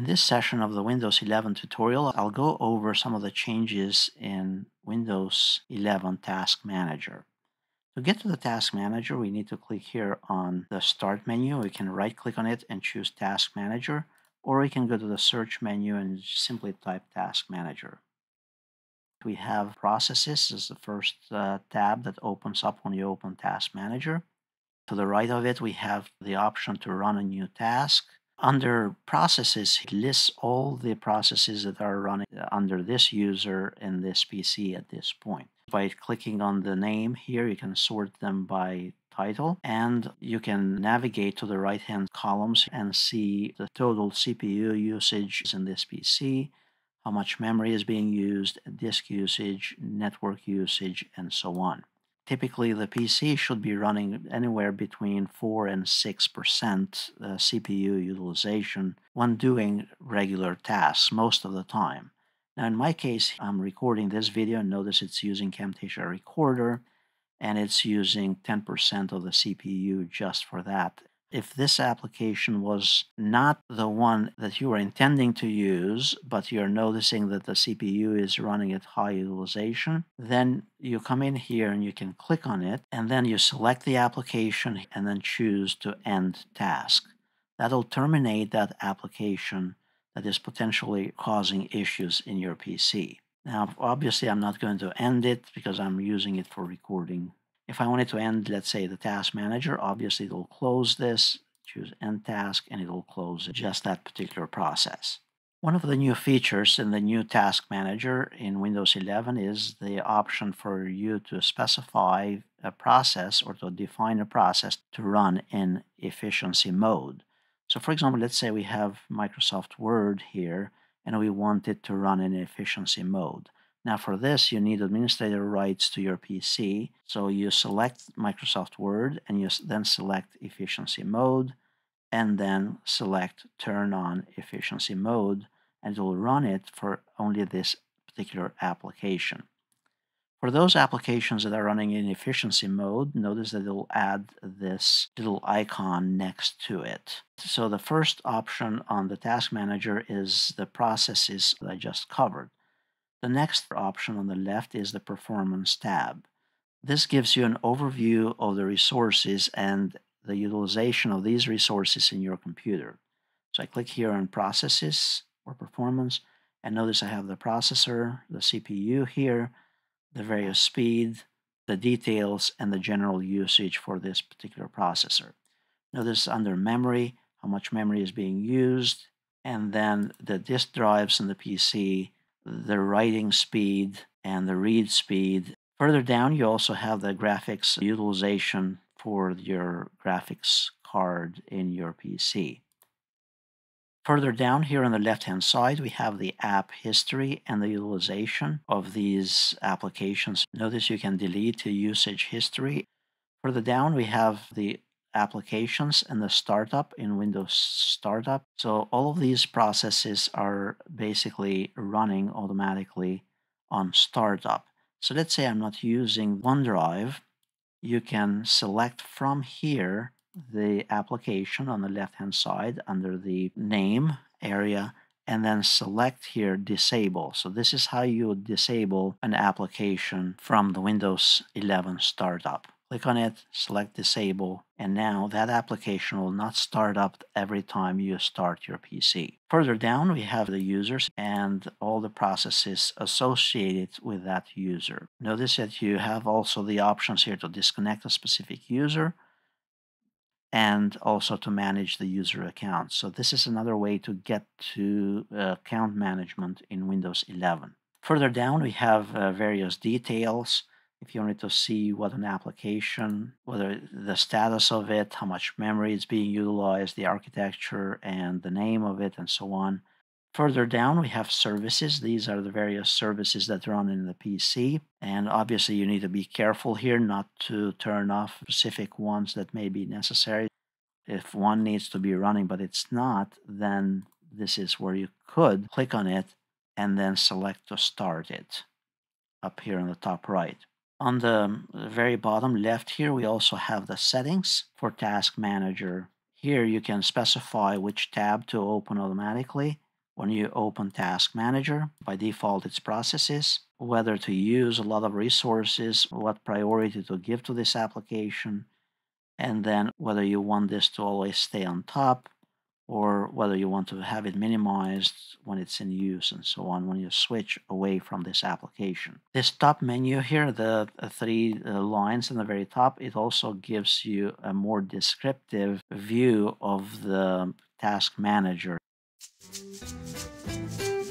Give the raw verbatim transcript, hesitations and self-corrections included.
In this session of the Windows eleven tutorial, I'll go over some of the changes in Windows eleven Task Manager. To get to the Task Manager, we need to click here on the Start menu. We can right-click on it and choose Task Manager, or we can go to the Search menu and simply type Task Manager. We have Processes as the first uh, tab that opens up when you open Task Manager. To the right of it, we have the option to run a new task. Under Processes, it lists all the processes that are running under this user in this P C at this point. By clicking on the name here, you can sort them by title, and you can navigate to the right-hand columns and see the total C P U usage in this P C, how much memory is being used, disk usage, network usage, and so on. Typically, the P C should be running anywhere between four and six percent uh, C P U utilization when doing regular tasks most of the time. Now, in my case, I'm recording this video, and notice it's using Camtasia Recorder, and it's using ten percent of the C P U just for that. If this application was not the one that you were intending to use, but you're noticing that the C P U is running at high utilization, then you come in here and you can click on it, and then you select the application and then choose to end task. That'll terminate that application that is potentially causing issues in your P C. Now, obviously, I'm not going to end it because I'm using it for recording. If I wanted to end, let's say, the Task Manager, obviously it'll close this, choose End Task, and it'll close just that particular process. One of the new features in the new Task Manager in Windows eleven is the option for you to specify a process or to define a process to run in efficiency mode. So, for example, let's say we have Microsoft Word here, and we want it to run in efficiency mode. Now, for this, you need administrator rights to your P C. So you select Microsoft Word, and you then select efficiency mode, and then select turn on efficiency mode, and it will run it for only this particular application. For those applications that are running in efficiency mode, notice that it will add this little icon next to it. So the first option on the Task Manager is the processes that I just covered. The next option on the left is the Performance tab. This gives you an overview of the resources and the utilization of these resources in your computer. So I click here on Processes or Performance, and notice I have the processor, the C P U here, the various speed, the details, and the general usage for this particular processor. Notice under Memory, how much memory is being used, and then the disk drives in the P C, the writing speed, and the read speed. Further down, you also have the graphics utilization for your graphics card in your P C. Further down here on the left-hand side, we have the app history and the utilization of these applications. Notice you can delete the usage history. Further down, we have the applications and the startup in Windows Startup. So all of these processes are basically running automatically on startup. So let's say I'm not using OneDrive. You can select from here the application on the left-hand side under the name area, and then select here Disable. So this is how you would disable an application from the Windows eleven startup. Click on it, select Disable, and now that application will not start up every time you start your P C. Further down, we have the users and all the processes associated with that user. Notice that you have also the options here to disconnect a specific user and also to manage the user account. So this is another way to get to uh, account management in Windows eleven. Further down, we have uh, various details. If you wanted to see what an application, whether the status of it, how much memory is being utilized, the architecture, and the name of it, and so on. Further down, we have services. These are the various services that run in the P C. And obviously, you need to be careful here not to turn off specific ones that may be necessary. If one needs to be running, but it's not, then this is where you could click on it and then select to start it up here on the top right. On the very bottom left here, we also have the settings for Task Manager. Here you can specify which tab to open automatically, When you open Task Manager, by default it's processes, whether to use a lot of resources, what priority to give to this application, and then whether you want this to always stay on top or whether you want to have it minimized when it's in use and so on when you switch away from this application. This top menu here, the uh, three uh, lines in the very top, it also gives you a more descriptive view of the task manager.